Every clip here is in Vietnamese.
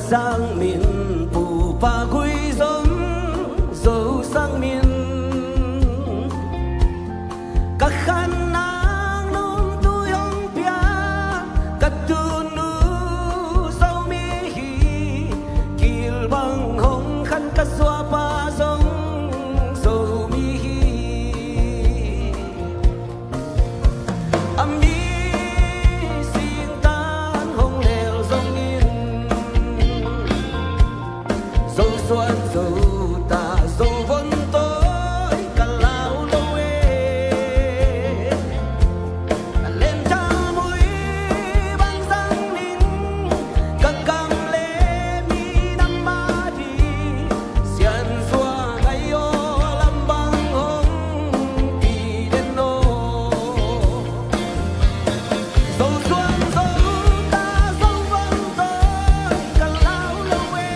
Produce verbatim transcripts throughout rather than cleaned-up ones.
sang miền phù pa quy giống dấu sang miền các khăn nắng nung tu yong pia các tu nu dấu mi hi kil bang hong khăn các xóa pa giống dấu mi hi âm xuân dấu ta dấu vẫn tối cả lao lâu ê lên trao mũi băng răng nín các cam lê mi năm ba đi xiên xua ngày ô làm băng hông đi đến nô dấu xuân dấu ta dấu vẫn tối cả lao lâu ê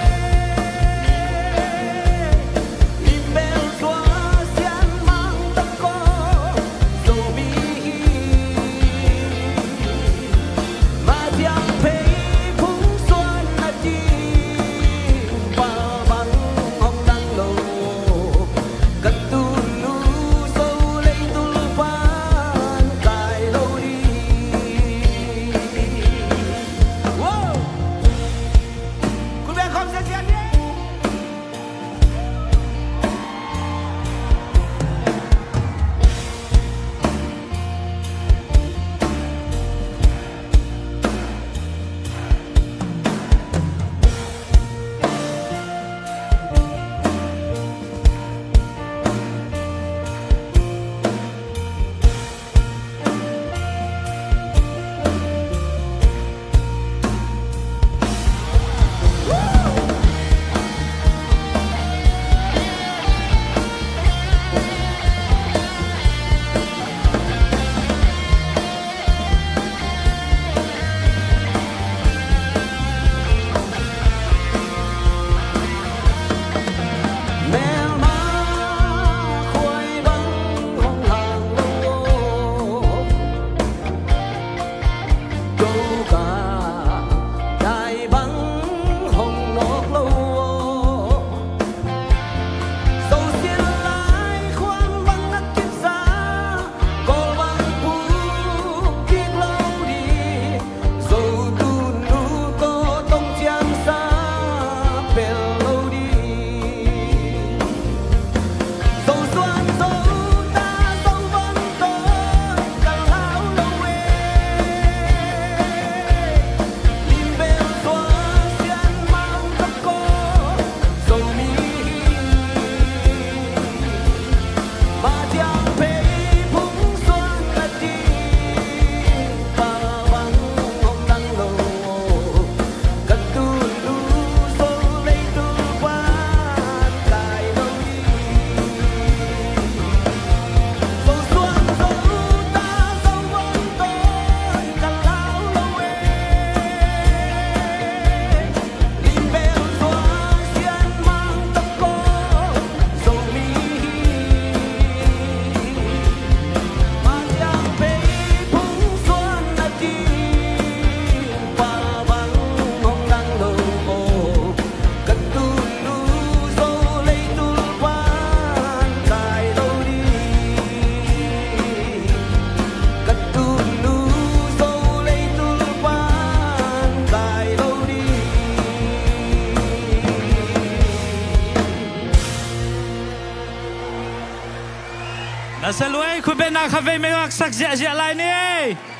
Sa luay, kung ben nakavay may waksak siya siya lain eh.